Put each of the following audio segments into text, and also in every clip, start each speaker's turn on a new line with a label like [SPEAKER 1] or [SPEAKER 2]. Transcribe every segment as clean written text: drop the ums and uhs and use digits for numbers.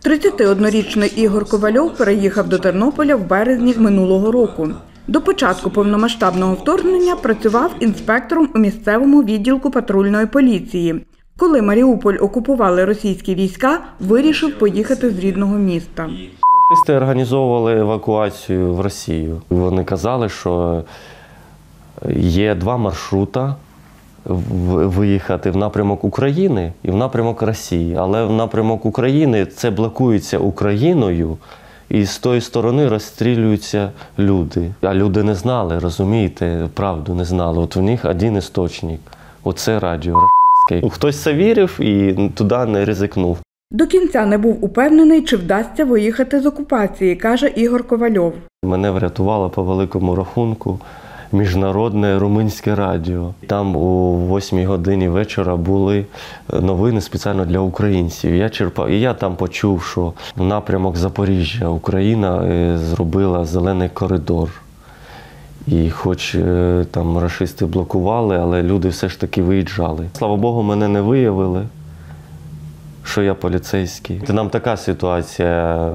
[SPEAKER 1] 31-річний Ігор Ковальов переїхав до Тернополя в березні минулого року. До початку повномасштабного вторгнення працював інспектором у місцевому відділку патрульної поліції. Коли Маріуполь окупували російські війська, вирішив поїхати з рідного міста.
[SPEAKER 2] Рашисти організовували евакуацію в Росію. Вони казали, що є два маршрути виїхати в напрямок України і в напрямок Росії. Але в напрямок України це блокується Україною, і з тої сторони розстрілюються люди. А люди не знали, розумієте, правду не знали. От в них один істочник – оце радіо рашистське. Хтось це вірив і туди не ризикнув.
[SPEAKER 1] До кінця не був упевнений, чи вдасться виїхати з окупації, каже Ігор Ковальов.
[SPEAKER 2] Мене врятувало по великому рахунку міжнародне румунське радіо. Там о 8 годині вечора були новини спеціально для українців. І я там почув, що в напрямок Запоріжжя Україна зробила зелений коридор. І хоч там рашисти блокували, але люди все ж таки виїжджали. Слава Богу, мене не виявили, що я поліцейський. Нам така ситуація.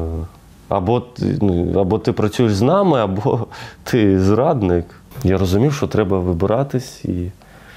[SPEAKER 2] Або ти працюєш з нами, або ти зрадник. Я розумів, що треба вибиратись і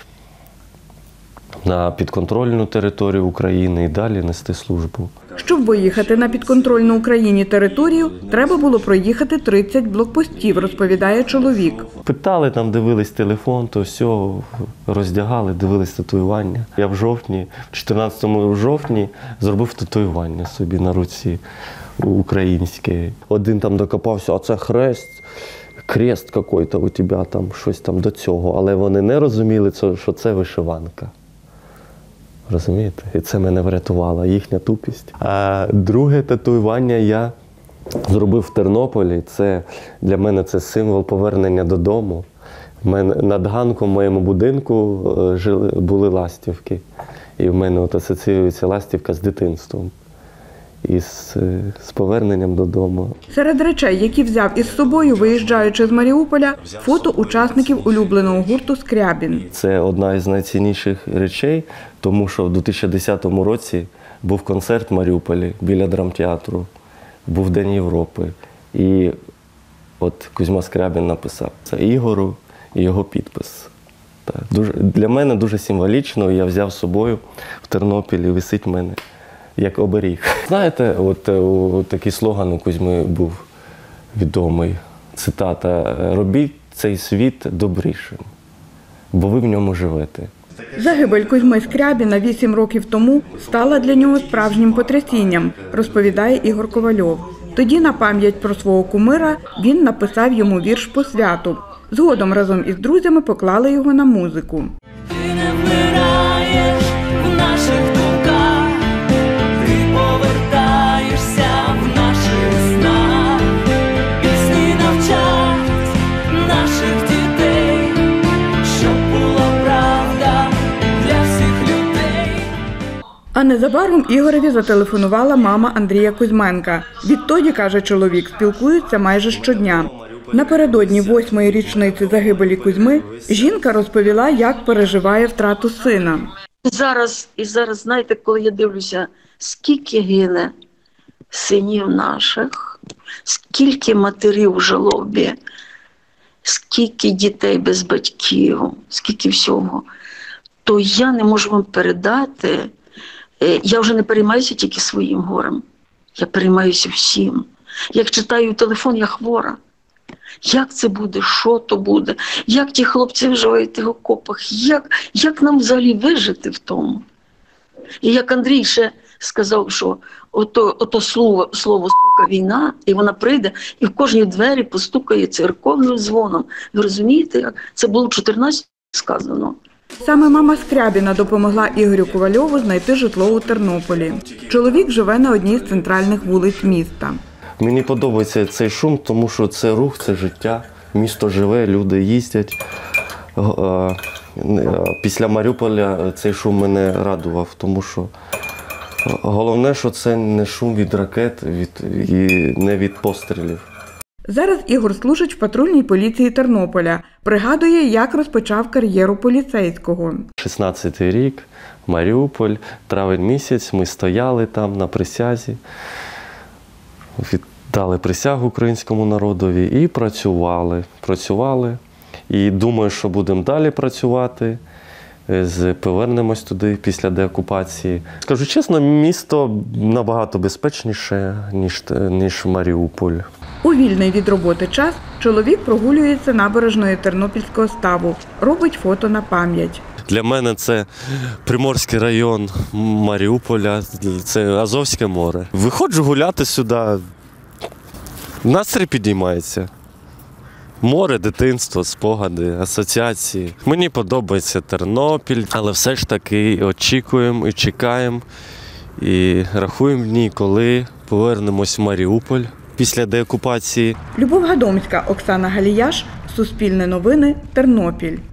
[SPEAKER 2] на підконтрольну територію України і далі нести службу.
[SPEAKER 1] Щоб виїхати на підконтрольну Україні територію, треба було проїхати 30 блокпостів, розповідає чоловік.
[SPEAKER 2] Питали, там дивились телефон, то все, роздягали, дивились татуювання. Я в жовтні, 14 жовтні, зробив татуювання собі на руці українське. Один там докопався, а це хрест якийсь у тебе, там щось там до цього. Але вони не розуміли, що це вишиванка. Розумієте? І це мене врятувало, їхня тупість. А друге татуювання я зробив в Тернополі. Для мене це символ повернення додому. Над ганком в моєму будинку були ластівки. І в мене асоціюється ластівка з дитинством. І з поверненням додому.
[SPEAKER 1] Серед речей, які взяв із собою, виїжджаючи з Маріуполя, фото учасників улюбленого гурту «Скрябін».
[SPEAKER 2] Це одна із найцінніших речей, тому що в 2010 році був концерт в Маріуполі біля драмтеатру, був День Європи. І от Кузьма Скрябін написав це Ігору і його підпис. Для мене дуже символічно, я взяв з собою в Тернопілі, висить в мене як оберіг. Знаєте, от такий слоган у Кузьми був відомий, цитата: «Робіть цей світ добрішим, бо ви в ньому живете».
[SPEAKER 1] Загибель Кузьми Скрябіна 8 років тому стала для нього справжнім потрясінням, розповідає Ігор Ковальов. Тоді на пам'ять про свого кумира він написав йому вірш посвяту. Згодом разом із друзями поклали його на музику. А незабаром Ігореві зателефонувала мама Андрія Кузьменка. Відтоді, каже чоловік, спілкуються майже щодня. Напередодні 8-ї річниці загибелі Кузьми жінка розповіла, як переживає втрату сина.
[SPEAKER 3] Зараз, знаєте, коли я дивлюся, скільки гине синів наших, скільки матерів в жалобі, скільки дітей без батьків, скільки всього, то я не можу вам передати. Я вже не переймаюся тільки своїм горем, я переймаюся всім. Як читаю телефон, я хвора. Як це буде, що то буде, як ті хлопці виживають в тих окопах, як нам взагалі вижити в тому? І як Андрій ще сказав, що ото слово «сука» війна, і вона прийде, і в кожній двері постукає церковним дзвоном. Ви розумієте, як? Це було в 14 сказано.
[SPEAKER 1] Саме мама Скрябіна допомогла Ігорю Ковальову знайти житло у Тернополі. Чоловік живе на одній з центральних вулиць міста.
[SPEAKER 2] Мені подобається цей шум, тому що це рух, це життя. Місто живе, люди їздять. Після Маріуполя цей шум мене радував, тому що головне, що це не шум від ракет і не від пострілів.
[SPEAKER 1] Зараз Ігор служить в патрульній поліції Тернополя. Пригадує, як розпочав кар'єру поліцейського.
[SPEAKER 2] 16-й рік, Маріуполь, травень місяць, ми стояли там на присязі, віддали присягу українському народові і працювали. І думаю, що будемо далі працювати, повернемось туди після деокупації. Скажу чесно, місто набагато безпечніше, ніж Маріуполь.
[SPEAKER 1] У вільний від роботи час чоловік прогулюється набережною Тернопільського ставу, робить фото на пам'ять.
[SPEAKER 2] Для мене це Приморський район Маріуполя, це Азовське море. Виходжу гуляти сюди, настрій підіймається. Море, дитинство, спогади, асоціації. Мені подобається Тернопіль, але все ж таки очікуємо і чекаємо. І рахуємо дні, коли повернемось в Маріуполь після деокупації.
[SPEAKER 1] Любов Гадомська, Оксана Галіяш, Суспільне новини, Тернопіль.